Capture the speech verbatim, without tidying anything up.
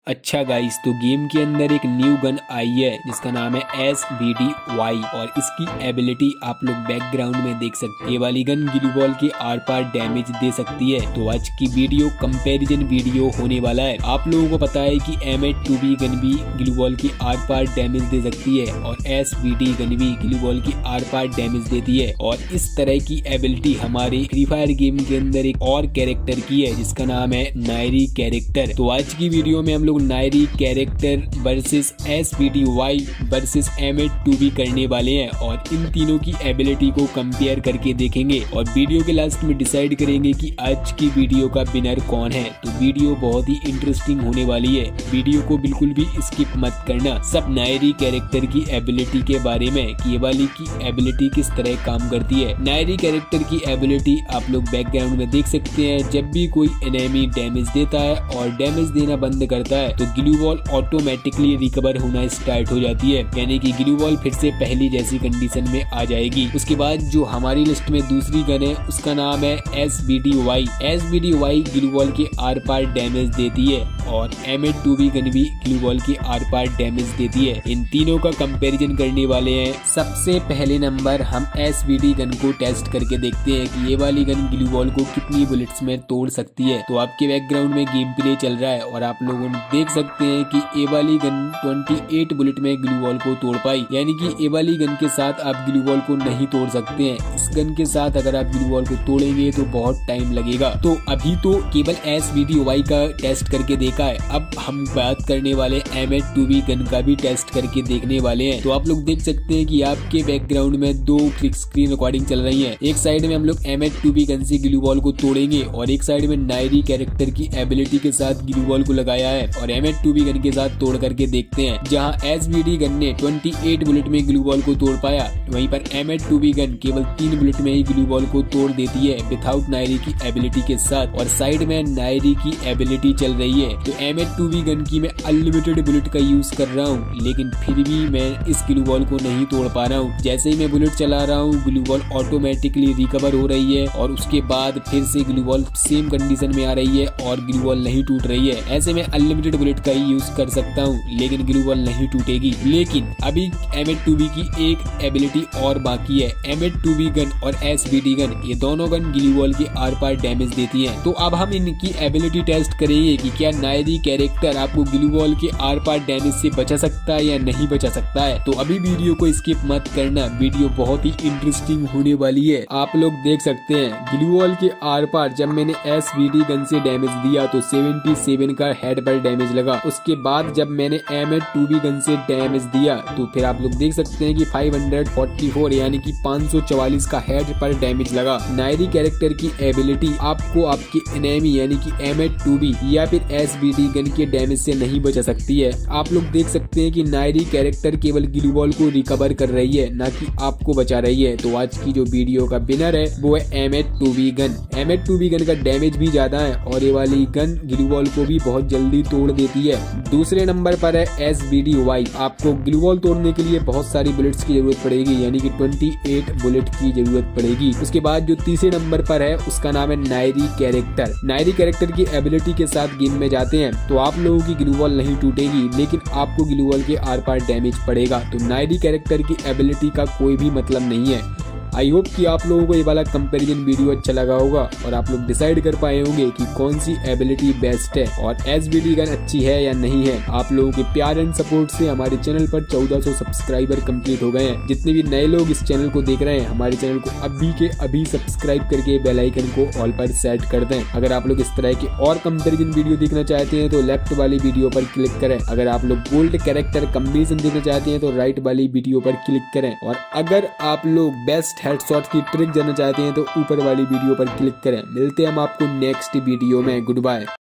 अच्छा गाइस, तो गेम के अंदर एक न्यू गन आई है जिसका नाम है एस वी डी वाई और इसकी एबिलिटी आप लोग बैकग्राउंड में देख सकते हैं। ये वाली गन ग्लू बॉल के आर पार डैमेज दे सकती है। तो आज की वीडियो कंपैरिजन वीडियो होने वाला है। आप लोगों को पता है कि M eight two B gun भी ग्लू बॉल की आर पार डैमेज दे सकती है और एस वी डी गन भी ग्लू बॉल की आर पार डैमेज देती है। और इस तरह की एबिलिटी हमारे फ्री फायर गेम के अंदर एक और कैरेक्टर की है जिसका नाम है नायरी कैरेक्टर। तो आज की वीडियो में हम लोग Nairi character versus S V D Y versus M eight two B करने वाले हैं और इन तीनों की एबिलिटी को कंपेयर करके देखेंगे और वीडियो के लास्ट में डिसाइड करेंगे कि आज की वीडियो का विनर कौन है। तो वीडियो बहुत ही इंटरेस्टिंग होने वाली है, वीडियो को बिल्कुल भी स्किप मत करना। सब नायरी कैरेक्टर की एबिलिटी के बारे में कि ये वाली की एबिलिटी किस तरह काम करती है। नायरी कैरेक्टर की एबिलिटी आप लोग बैकग्राउंड में देख सकते हैं। जब भी कोई एनिमी डैमेज देता है और डैमेज देना बंद करता है तो ग्लू बॉल ऑटोमेटिकली रिकवर होना स्टार्ट हो जाती है, यानी कि ग्लू बॉल फिर से पहली जैसी कंडीशन में आ जाएगी। उसके बाद जो हमारी लिस्ट में दूसरी गन है उसका नाम है S V D Y. S V D Y glue ball के आर पार डैमेज देती है और M eight two B gun भी ग्लू बॉल के आर पार डैमेज देती है। इन तीनों का कंपैरिजन करने वाले हैं। सबसे पहले नंबर हम एस वी डी गन को टेस्ट करके देखते हैं कि ये वाली गन ग्लू बॉल को कितनी बुलेट्स में तोड़ सकती है। तो आपके बैकग्राउंड में गेम प्ले चल रहा है और आप लोगों ने देख सकते हैं कि ए वाली गन अट्ठाईस बुलेट में ग्लू बॉल को तोड़ पाई, यानी कि ए वाली गन के साथ आप ग्लू बॉल को नहीं तोड़ सकते हैं। इस गन के साथ अगर आप ग्लू बॉल को तोड़ेंगे तो बहुत टाइम लगेगा। तो अभी तो केवल एस वी डी वाई का टेस्ट करके देखा है, अब हम बात करने वाले M eight two B gun का भी टेस्ट करके देखने वाले हैं। तो आप लोग देख सकते हैं कि आपके बैकग्राउंड में दो स्क्रीन रिकॉर्डिंग चल रही है। एक साइड में हम लोग M eight two B gun से ग्लू बॉल को तोड़ेंगे और एक साइड में नायरी कैरेक्टर की एबिलिटी के साथ ग्लू बॉल को लगाया है और M eight two B gun के साथ तोड़ करके देखते हैं। जहां एस वी डी गन ने अट्ठाईस बुलेट में ग्लू बॉल को तोड़ पाया, वहीं पर M eight two B gun केवल तीन बुलेट में ही ग्लू बॉल को तोड़ देती है विदाउट नायरी की एबिलिटी के साथ। और साइड में नायरी की एबिलिटी चल रही है। तो M eight two B gun की मैं अनलिमिटेड बुलेट का यूज कर रहा हूँ, लेकिन फिर भी मैं इस ग्लू बॉल को नहीं तोड़ पा रहा हूँ। जैसे ही मैं बुलेट चला रहा हूँ ग्लू बॉल ऑटोमेटिकली रिकवर हो रही है और उसके बाद फिर से ग्लू बॉल सेम कंडीशन में आ रही है और ग्लू बॉल नहीं टूट रही है। ऐसे में अनलिमिटेड बुलेट का ही यूज कर सकता हूँ, लेकिन ग्लू बॉल नहीं टूटेगी। लेकिन अभी एम एट टू बी की एक एबिलिटी और बाकी है। M eight two B gun और एस वी डी गन ये दोनों गन ग्लू बॉल के आर पार डैमेज देती है। तो अब हम इनकी एबिलिटी टेस्ट करेंगे कि क्या नायरी कैरेक्टर आपको ग्लू बॉल के आर पार डैमेज से बचा सकता है या नहीं बचा सकता है। तो अभी वीडियो को स्किप मत करना, वीडियो बहुत ही इंटरेस्टिंग होने वाली है। आप लोग देख सकते हैं ग्लू बॉल के आर पार जब मैंने एस वी डी गन से डैमेज दिया तो सतहत्तर का हेड पर डैमेज लगा। उसके बाद जब मैंने M eight two B gun से डैमेज दिया तो फिर आप लोग देख सकते हैं कि पाँच सौ चौवालीस यानी कि पाँच सौ चौवालीस का हेड पर डैमेज लगा। नायरी कैरेक्टर की एबिलिटी आपको आपके एनिमी यानी कि एम एट टू बी या फिर एस वी डी गन के डैमेज से नहीं बचा सकती है। आप लोग देख सकते हैं कि नायरी कैरेक्टर केवल ग्लू बॉल को रिकवर कर रही है, ना कि आपको बचा रही है। तो आज की जो वीडियो का विनर है वो है M eight two B gun. M eight two B gun का डैमेज भी ज्यादा है और ये वाली गन ग्लू बॉल को भी बहुत जल्दी तोड़ देती है। दूसरे नंबर पर है एस वी डी वाई। आपको ग्लू बॉल तोड़ने के लिए बहुत सारी बुलेट्स की जरूरत पड़ेगी, यानी कि अट्ठाईस बुलेट की जरूरत पड़ेगी। उसके बाद जो तीसरे नंबर पर है उसका नाम है नायरी कैरेक्टर। नायरी कैरेक्टर की एबिलिटी के साथ गेम में जाते हैं तो आप लोगों की ग्लू बॉल नहीं टूटेगी, लेकिन आपको ग्लू बॉल के आर पार डैमेज पड़ेगा। तो नायरी कैरेक्टर की एबिलिटी का कोई भी मतलब नहीं है। आई होप कि आप लोगों को ये वाला कंपैरिजन वीडियो अच्छा लगा होगा और आप लोग डिसाइड कर पाए होंगे कि कौन सी एबिलिटी बेस्ट है और एस वी डी गन अच्छी है या नहीं है। आप लोगों के प्यार एंड सपोर्ट से हमारे चैनल पर चौदह सौ सब्सक्राइबर कंप्लीट हो गए हैं। जितने भी नए लोग इस चैनल को देख रहे हैं हमारे चैनल को अभी के अभी सब्सक्राइब करके बेल आइकन को ऑल पर सेट कर दें। अगर आप लोग इस तरह के और कंपैरिजन वीडियो देखना चाहते हैं तो लेफ्ट वाली वीडियो पर क्लिक करें। अगर आप लोग गोल्ड कैरेक्टर कॉम्बिनेशन देखना चाहते हैं तो राइट वाली वीडियो पर क्लिक करें। और अगर आप लोग बेस्ट हेडशॉट की ट्रिक जानना चाहते हैं तो ऊपर वाली वीडियो पर क्लिक करें। मिलते हैं हम आपको नेक्स्ट वीडियो में। Good bye.